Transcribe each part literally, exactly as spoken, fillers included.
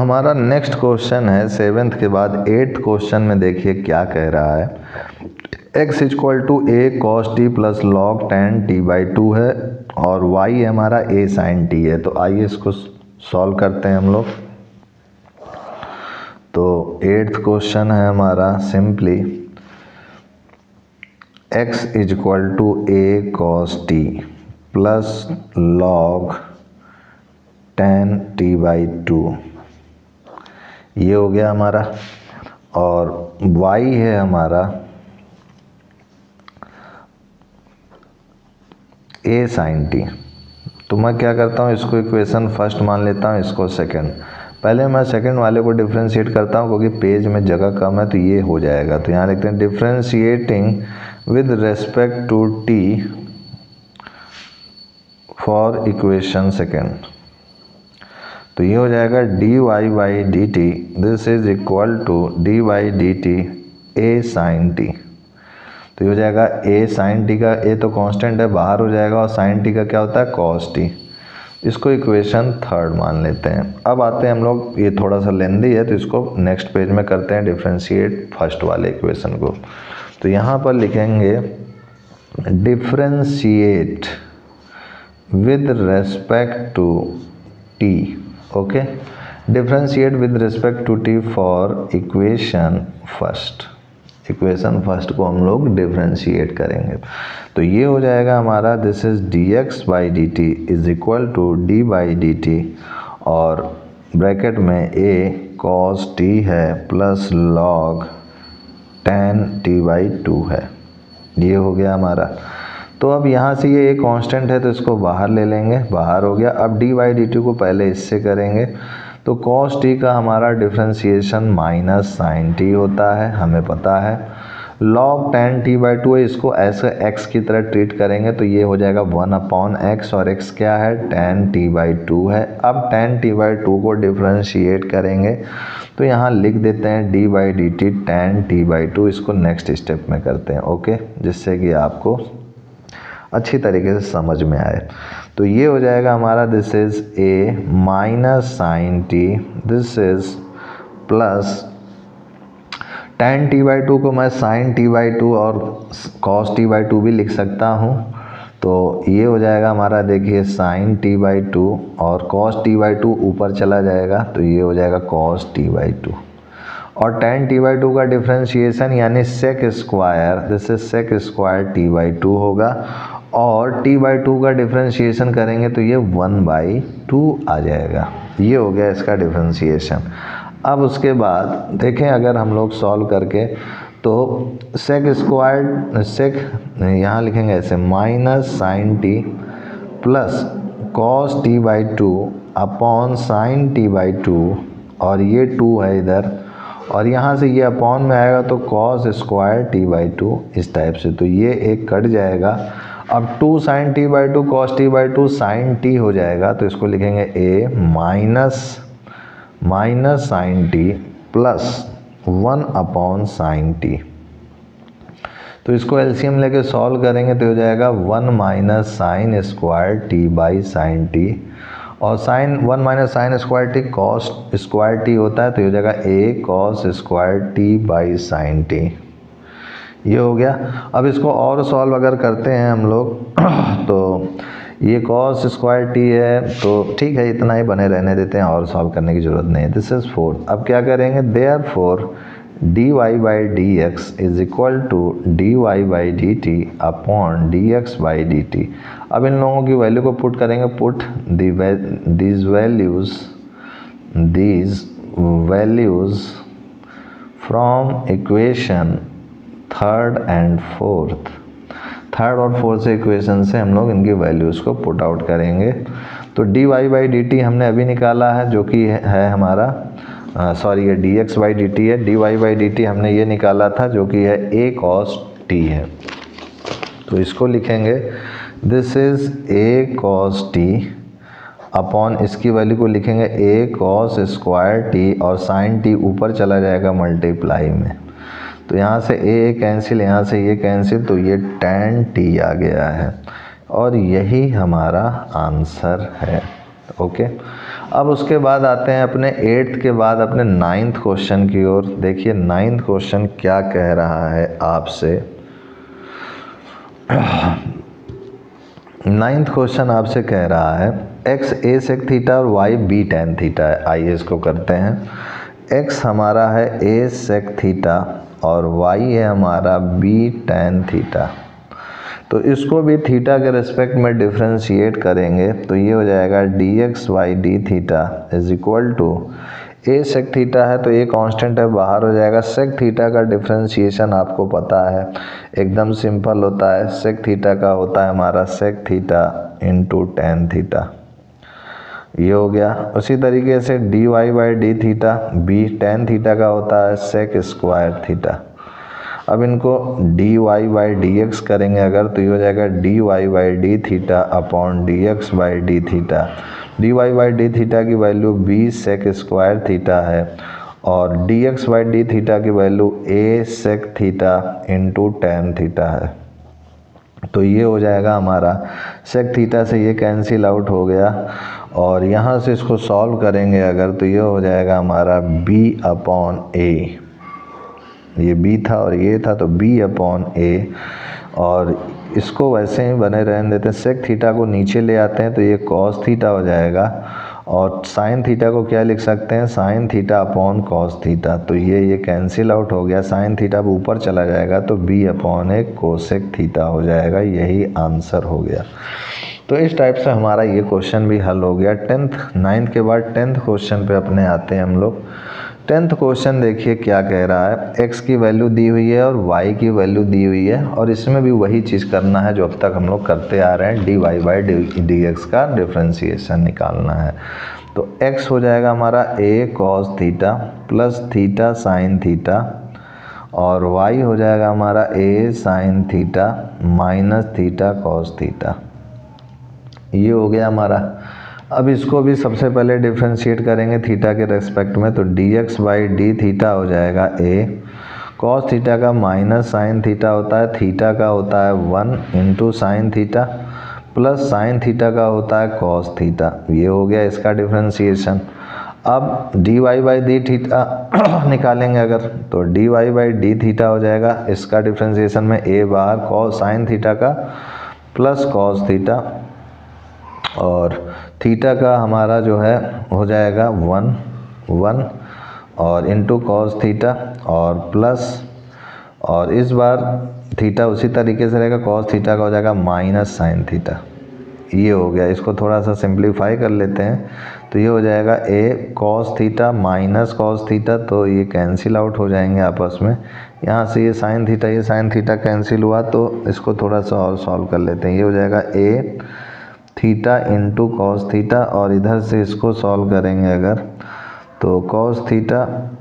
हमारा next question है seventh के बाद एट्थ क्वेश्चन में देखिए क्या कह रहा है। x equal to a cos t plus log tan t by two है और y हमारा a साइन टी है। तो आइए इसको सॉल्व करते हैं हम लोग। तो एट्थ क्वेश्चन है हमारा simply x equal to a cos t plus log tan t by two, ये हो गया हमारा। और y है हमारा a साइन टी। तो मैं क्या करता हूँ, इसको इक्वेशन फर्स्ट मान लेता हूँ, इसको सेकंड। पहले मैं सेकंड वाले को डिफ्रेंशिएट करता हूँ क्योंकि पेज में जगह कम है, तो ये हो जाएगा। तो यहाँ लिखते हैं differentiating with respect to t for equation second. तो ये हो जाएगा d y by d t, this is equal to d y d t a sine t. तो ये हो जाएगा ए साइन टी का, ए तो कांस्टेंट है बाहर हो जाएगा, और साइन टी का क्या होता है कॉस टी। इसको इक्वेशन थर्ड मान लेते हैं। अब आते हैं हम लोग, ये थोड़ा सा लेंदी है तो इसको नेक्स्ट पेज में करते हैं डिफ्रेंशिएट फर्स्ट वाले इक्वेशन को। तो यहाँ पर लिखेंगे differentiate with respect to t. Okay, differentiate with respect to t for equation first. Equation first को हम लोग डिफ्रेंशिएट करेंगे। तो ये हो जाएगा हमारा this is d x by d t is equal to d by d t, और ब्रैकेट में ए कॉस टी है plus log tan t by two है। ये हो गया हमारा। तो अब यहाँ से ये एक कांस्टेंट है तो इसको बाहर ले लेंगे, बाहर हो गया। अब डी बाई डी टी को पहले इससे करेंगे। तो कॉस टी का हमारा डिफ्रेंशिएशन माइनस साइन टी होता है, हमें पता है। Log tan t by two है, इसको ऐसे एक्स की तरह ट्रीट करेंगे तो ये हो जाएगा वन अपॉन एक्स, और एक्स क्या है टेन टी बाई टू है। अब टेन टी बाई टू को डिफ्रेंशिएट करेंगे तो यहाँ लिख देते हैं d by d t tan t by two. इसको नेक्स्ट स्टेप में करते हैं, ओके, जिससे कि आपको अच्छी तरीके से समझ में आए। तो ये हो जाएगा हमारा this is a minus sine t, this is plus tan t by two को मैं साइन टी बाई टू और कॉस टी बाई टू भी लिख सकता हूँ। तो ये हो जाएगा हमारा, देखिए साइन टी बाई टू और कॉस टी बाई टू ऊपर चला जाएगा, तो ये हो जाएगा कॉस टी बाई टू। और टेन टी बाई टू का डिफ्रेंशिएशन यानी sec square, this is sec square t by two होगा। और t बाई टू का डिफ्रेंशिएशन करेंगे तो ये वन बाई टू आ जाएगा। ये हो गया इसका डिफ्रेंशिएशन। अब उसके बाद देखें, अगर हम लोग सॉल्व करके तो सेक स्क्वायर, सेक यहाँ लिखेंगे ऐसे minus sine t plus cos t by two upon sine t by two, और ये टू है इधर, और यहाँ से ये अपॉन में आएगा तो cos square t by two, इस टाइप से। तो ये एक कट जाएगा। अब two sine t by two cos t by two sine t हो जाएगा, तो इसको लिखेंगे a minus minus sine t plus one upon sine t. तो इसको एलसीएम लेके सॉल्व करेंगे तो हो जाएगा one minus sine square t by sine t, और sine one minus sine square t cos square T होता है, तो हो जाएगा a cos square t by sine t. ये हो गया। अब इसको और सॉल्व अगर करते हैं हम लोग तो ये कॉस स्क्वायर टी है, तो ठीक है इतना ही बने रहने देते हैं, और सॉल्व करने की ज़रूरत नहीं है। This is four. अब क्या करेंगे, therefore d y by d x is equal to d y by d t upon d x by d t. अब इन लोगों की वैल्यू को पुट करेंगे, put these values these values from equation third and fourth. Third और fourth से equation से हम लोग इनकी वैल्यूज़ को पुट आउट करेंगे। तो d y by d t हमने अभी निकाला है, जो कि है हमारा सॉरी ये d x by d t है। D y by d t हमने ये निकाला था जो कि है ए कॉस टी है। तो इसको लिखेंगे this is a cos t upon, इसकी वैल्यू को लिखेंगे ए कॉस स्क्वायर टी, और साइन टी ऊपर चला जाएगा मल्टीप्लाई में। तो यहाँ से ए कैंसिल, यहाँ से ये कैंसिल, तो ये टेन टी आ गया है, और यही हमारा आंसर है। ओके। अब उसके बाद आते हैं अपने एट्थ के बाद अपने नाइन्थ क्वेश्चन की ओर। देखिए नाइन्थ क्वेश्चन क्या कह रहा है आपसे। नाइन्थ क्वेश्चन आपसे कह रहा है एक्स ए सेक थीटा और वाई बी टेन थीटा है। आइए इसको करते हैं। एक्स हमारा है ए सेक थीटा और वाई है हमारा बी टेन थीटा। तो इसको भी थीटा के रिस्पेक्ट में डिफ्रेंशिएट करेंगे तो ये हो जाएगा d x y d theta is equal to a sec theta है तो ये कांस्टेंट है, बाहर हो जाएगा। सेक थीटा का डिफ्रेंशिएशन आपको पता है, एकदम सिंपल होता है। सेक थीटा का होता है हमारा sec theta into tan theta, ये हो गया। उसी तरीके से d y by d theta b tan theta का होता है सेक स्क्वायर थीटा। अब इनको d y by d x करेंगे अगर तो ये हो जाएगा d y by d theta upon d x by d theta. D y by d theta की value b sec square theta है और d x by d theta की value a sec theta into tan theta है। तो ये हो जाएगा हमारा सेक थीटा से ये कैंसिल आउट हो गया और यहाँ से इसको सॉल्व करेंगे अगर तो ये हो जाएगा हमारा b अपॉन ए। ये b था और ये था तो b अपॉन ए, और इसको वैसे ही बने रहने देते हैं। सेक थीटा को नीचे ले आते हैं तो ये कॉस थीटा हो जाएगा और साइन थीटा को क्या लिख सकते हैं, sine theta upon cos theta. तो ये ये कैंसिल आउट हो गया, साइन थीटा ऊपर चला जाएगा तो b upon a cosec theta हो जाएगा। यही आंसर हो गया। तो इस टाइप से हमारा ये क्वेश्चन भी हल हो गया। टेंथ नाइन्थ के बाद टेंथ क्वेश्चन पे अपने आते हैं हम लोग। टेंथ क्वेश्चन देखिए क्या कह रहा है, x की वैल्यू दी हुई है और y की वैल्यू दी हुई है और इसमें भी वही चीज़ करना है जो अब तक हम लोग करते आ रहे हैं, d y by d x का डिफ्रेंशिएशन निकालना है। तो x हो जाएगा हमारा a cos theta plus theta sine theta और y हो जाएगा हमारा a sine theta minus theta cos theta. ये हो गया हमारा। अब इसको भी सबसे पहले डिफ्रेंशिएट करेंगे थीटा के रेस्पेक्ट में तो d x by d theta हो जाएगा a। कॉस थीटा का माइनस साइन थीटा होता है, थीटा का होता है one into sine theta plus sine theta का होता है कॉस थीटा। ये हो गया इसका डिफ्रेंशिएशन। अब d y by d theta निकालेंगे अगर तो d y by d theta हो जाएगा इसका डिफ्रेंशिएशन में a बार कॉस साइन थीटा का प्लस कॉस थीटा और थीटा का हमारा जो है हो जाएगा वन वन और इंटू कॉस थीटा और प्लस और इस बार थीटा उसी तरीके से रहेगा, कॉस थीटा का हो जाएगा माइनस साइन थीटा। ये हो गया। इसको थोड़ा सा सिंप्लीफाई कर लेते हैं तो ये हो जाएगा a cos theta minus cos theta, तो ये कैंसिल आउट हो जाएंगे आपस में। यहाँ से ये साइन थीटा ये साइन थीटा कैंसिल हुआ तो इसको थोड़ा सा और सॉल्व कर लेते हैं। ये हो जाएगा a theta into cos theta और इधर से इसको सॉल्व करेंगे अगर तो cos theta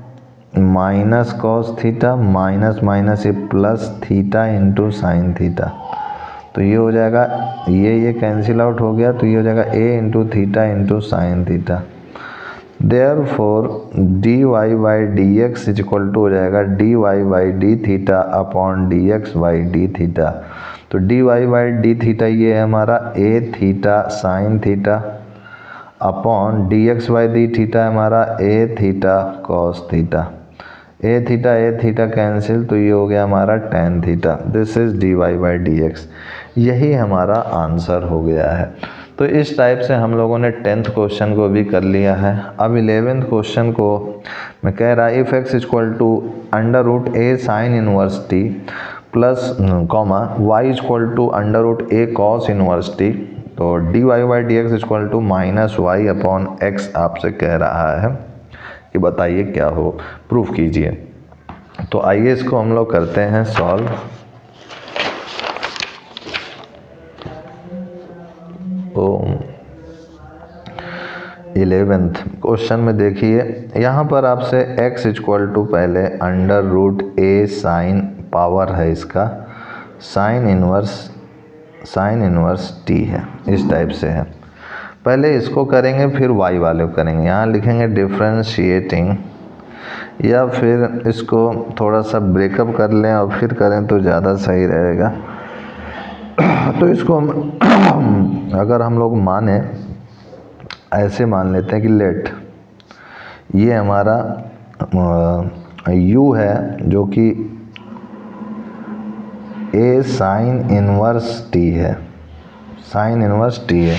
minus cos theta minus minus ये plus theta into sine theta. तो ये हो जाएगा, ये ये कैंसिल आउट हो गया तो ये हो जाएगा a into theta into sine theta. Therefore d y by d x is equal to हो जाएगा d y by d theta upon d x by d theta. तो d y by d theta ये है हमारा a theta sine theta upon d x by d theta हमारा a theta cos theta. A theta a theta cancel तो ये हो गया हमारा tan theta. This is D y by d x. यही हमारा आंसर हो गया है। तो इस टाइप से हम लोगों ने टेंथ क्वेश्चन को भी कर लिया है। अब इलेवेंथ क्वेश्चन को मैं कह रहा है if x equal to under root a sine inverse t plus comma y equal to under root a cos inverse t, तो d y by d x equal to minus y upon x आपसे कह रहा है कि बताइए क्या हो, proof कीजिए। तो आइए इसको हम लोग करते हैं सॉल्व। ओम इलेवेंथ क्वेश्चन में देखिए यहाँ पर आपसे x इक्वल टू पहले under root a sine power है इसका sine inverse sine inverse t है, इस टाइप से है। पहले इसको करेंगे फिर y वाले को करेंगे। यहाँ लिखेंगे डिफ्रेंशिएटिंग या फिर इसको थोड़ा सा ब्रेकअप कर लें और फिर करें तो ज़्यादा सही रहेगा। तो इसको हम अगर हम लोग माने ऐसे मान लेते हैं कि लेट ये हमारा u है जो कि a साइन इनवर्स t है, साइन इनवर्स t है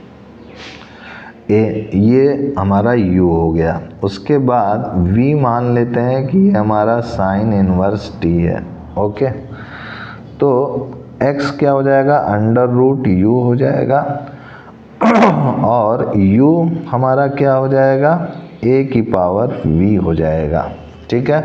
ए, ये हमारा u हो गया। उसके बाद v मान लेते हैं कि ये हमारा साइन इनवर्स t है। ओके, तो x क्या हो जाएगा, अंडर रूट u हो जाएगा और u हमारा क्या हो जाएगा, a की पावर v हो जाएगा। ठीक है,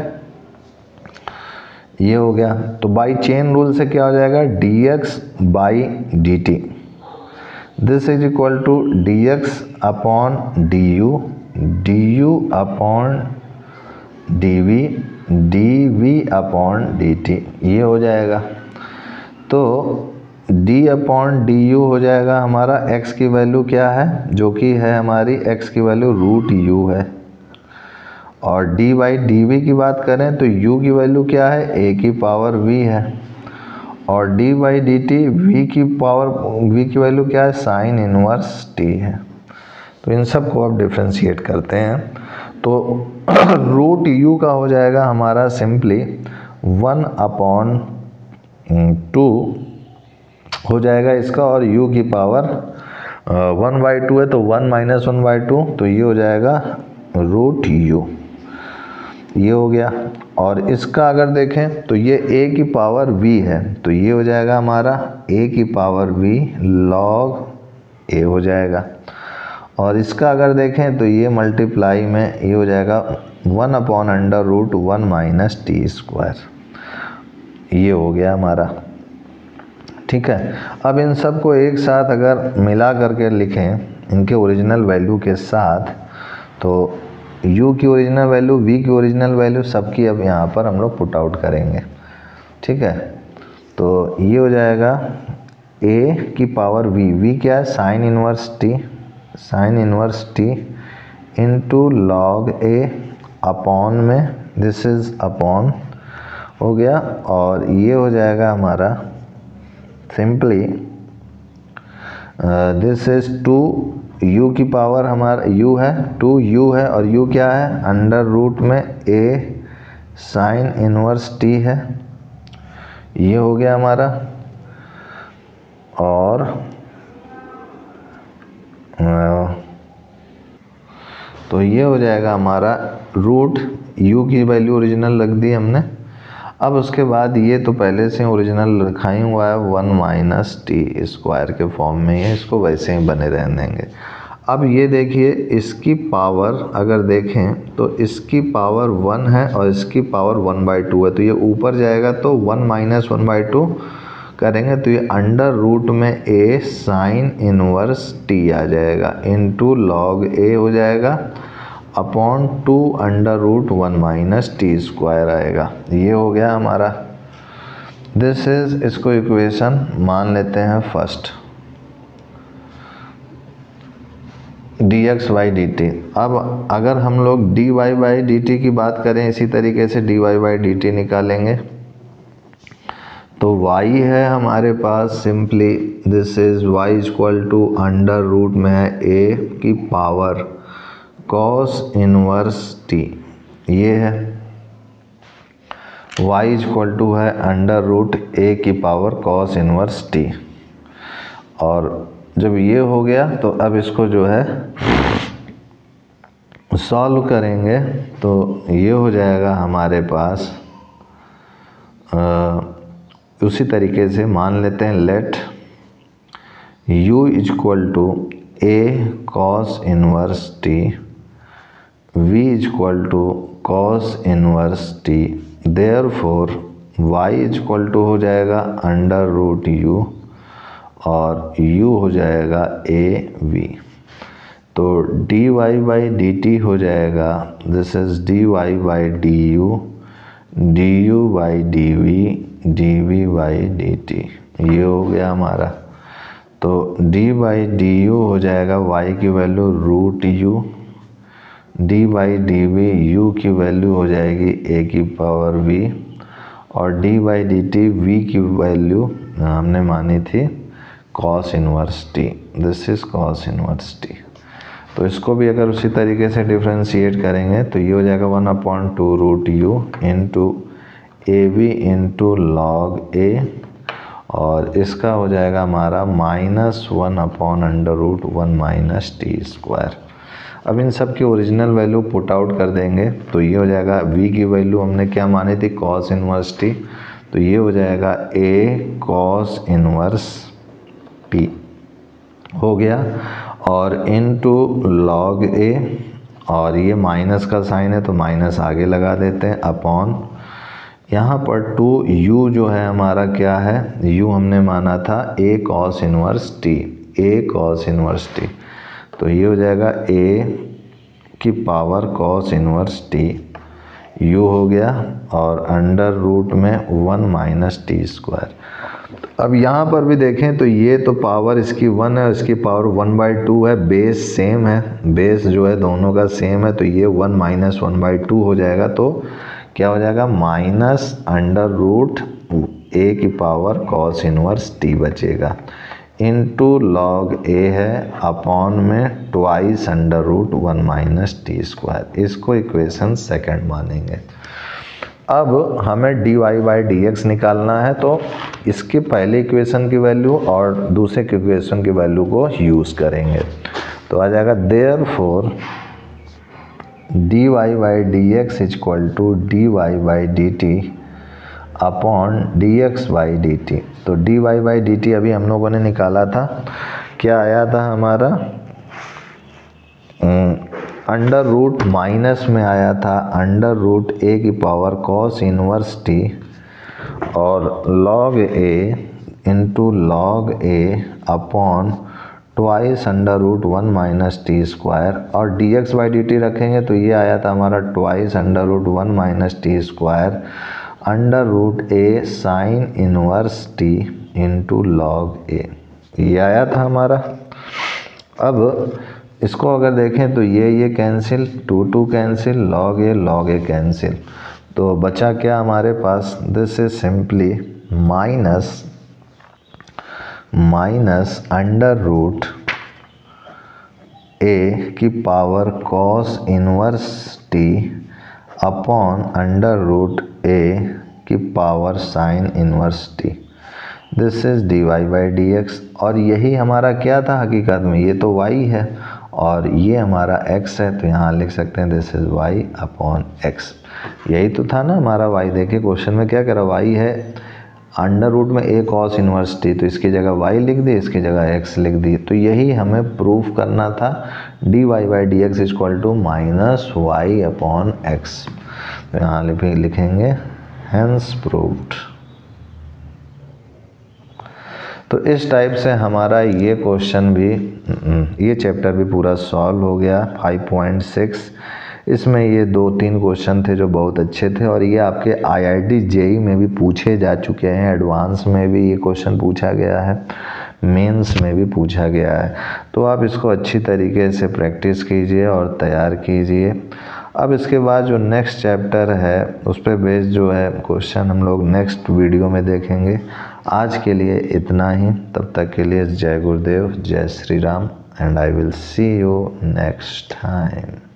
ये हो गया। तो बाई चेन रूल से क्या हो जाएगा, dx by dt, this is equal to dx upon du, du upon dv, dv upon dt, ये हो जाएगा। तो d अपॉन du हो जाएगा हमारा x की वैल्यू क्या है, जो कि है हमारी x की वैल्यू रूट u है, और d बाई डी वी की बात करें तो u की वैल्यू क्या है, a की पावर v है, और d by d t v की पावर v की वैल्यू क्या है, साइन इनवर्स t है। तो इन सब को आप डिफ्रेंशिएट करते हैं तो रूट u का हो जाएगा हमारा सिंपली वन अपॉन टू हो जाएगा इसका, और u की पावर वन बाई टू है तो one minus one by two, तो ये हो जाएगा रूट u, ये हो गया। और इसका अगर देखें तो ये a की पावर v है, तो ये हो जाएगा हमारा a की पावर v log a हो जाएगा। और इसका अगर देखें तो ये मल्टीप्लाई में ये हो जाएगा one upon under root one minus t square, ये हो गया हमारा। ठीक है, अब इन सब को एक साथ अगर मिला करके लिखें इनके ओरिजिनल वैल्यू के साथ, तो u की ओरिजिनल वैल्यू, v की ओरिजिनल वैल्यू, सबकी अब यहाँ पर हम लोग पुट आउट करेंगे। ठीक है, तो ये हो जाएगा a की पावर v, v क्या है, sine inverse t, sine inverse t into log a upon में, दिस इज अपॉन हो गया, और ये हो जाएगा हमारा simply this is two u की पावर हमारा u है, टू u है, और u क्या है, अंडर रूट में a साइन इनवर्स t है, ये हो गया हमारा। और तो ये हो जाएगा हमारा रूट u की वैल्यू ओरिजिनल रख दी हमने। अब उसके बाद ये तो पहले से ओरिजिनल रखा ही हुआ है वन माइनस टी स्क्वायर के फॉर्म में, ये इसको वैसे ही बने रहने देंगे। अब ये देखिए इसकी पावर अगर देखें तो इसकी पावर वन है और इसकी पावर वन बाई टू है, तो ये ऊपर जाएगा तो one minus one by two करेंगे तो ये अंडर रूट में a साइन इनवर्स t आ जाएगा, इनटू लॉग a हो जाएगा upon two under root one minus t square आएगा, ये हो गया हमारा। दिस इज, इसको इक्वेशन मान लेते हैं first, d x by d t. अब अगर हम लोग d y by d t की बात करें, इसी तरीके से d y by d t निकालेंगे, तो y है हमारे पास simply this is y equal to under root में है a की पावर कॉस इनवर्स t, ये है y इक्वल टू है अंडर रूट a की पावर कॉस इनवर्स t। और जब ये हो गया तो अब इसको जो है सॉल्व करेंगे तो ये हो जाएगा हमारे पास आ, उसी तरीके से मान लेते हैं let u equal to a cos inverse t, v equal to cos inverse t, therefore y equal to हो जाएगा अंडर रूट u और u हो जाएगा a v। तो dy बाई डी टी हो जाएगा this is dy by d u, d u by d v, d v by d t, ये हो गया हमारा। तो d बाई डी यू हो जाएगा y की वैल्यू root u, d by d v u की वैल्यू हो जाएगी a की पावर v, और d by d t v की वैल्यू हमने मानी थी cos inverse t, this is cos inverse t। तो इसको भी अगर उसी तरीके से डिफ्रेंशिएट करेंगे तो ये हो जाएगा one upon two root u into a b into log a, और इसका हो जाएगा हमारा minus one upon under root one minus t square. अब इन सब की ओरिजिनल वैल्यू पुट आउट कर देंगे तो ये हो जाएगा v की वैल्यू हमने क्या मानी थी, कॉस इनवर्स टी, तो ये हो जाएगा a कॉस इनवर्स टी हो गया, और इनटू लॉग a, और ये माइनस का साइन है तो माइनस आगे लगा देते हैं, अपॉन यहाँ पर टू u जो है हमारा क्या है, u हमने माना था a cos inverse t, a cos inverse t, तो ये हो जाएगा a की power cos inverse t u हो गया, और अंडर रूट में वन माइनस टी स्क्वायर। अब यहाँ पर भी देखें तो ये तो पावर इसकी वन है, इसकी पावर वन बाई टू है, बेस सेम है, बेस जो है दोनों का सेम है, तो ये one minus one by two हो जाएगा, तो क्या हो जाएगा माइनस अंडर रूट ए की पावर कॉस इनवर्स टी बचेगा, इनटू लॉग ए है, अपॉन में twice under root one minus t square. इसको इक्वेशन सेकंड मानेंगे। अब हमें d y by d x निकालना है, तो इसके पहले इक्वेशन की वैल्यू और दूसरे इक्वेशन की वैल्यू को यूज़ करेंगे, तो आ जाएगा therefore d y by d x is equal to d y by d t upon d x by d t. तो d y by d t अभी हम लोगों ने निकाला था, क्या आया था हमारा, अंडर रूट माइनस में आया था अंडर रूट ए की पावर कॉस इनवर्स टी, और log a into log a upon twice under root one minus t square, और d x by d t रखेंगे तो ये आया था हमारा twice under root one minus t square under root a sine inverse t into log a, ये आया था हमारा। अब इसको अगर देखें तो ये ये cancel, two two cancel, log a log a cancel, तो बचा क्या हमारे पास, this is simply minus minus under root a की power cos inverse t upon under root a की power sine inverse t, this is d y by d x. और यही हमारा क्या था हकीकत में, ये तो y है और ये हमारा x है, तो यहाँ लिख सकते हैं this is y upon x। यही तो था ना हमारा y, देखिए क्वेश्चन में क्या करा, y है अंडर रूट में a कॉस इनवर्स टी, तो इसकी जगह y लिख दी, इसकी जगह x लिख दी, तो यही हमें प्रूफ करना था, d y by d x is equal to minus y upon x. तो यहाँ लिखेंगे हेंस प्रूव्ड। तो इस टाइप से हमारा ये क्वेश्चन भी, ये चैप्टर भी पूरा सॉल्व हो गया फाइव पॉइंट सिक्स। इसमें ये दो तीन क्वेश्चन थे जो बहुत अच्छे थे, और ये आपके आई आई टी जे ई में भी पूछे जा चुके हैं, एडवांस में भी ये क्वेश्चन पूछा गया है, मेंस में भी पूछा गया है। तो आप इसको अच्छी तरीके से प्रैक्टिस कीजिए और तैयार कीजिए। अब इसके बाद जो नेक्स्ट चैप्टर है उस पर बेस जो है क्वेश्चन हम लोग नेक्स्ट वीडियो में देखेंगे। आज के लिए इतना ही, तब तक के लिए जय गुरुदेव, जय Shri Ram, and I will see you next time.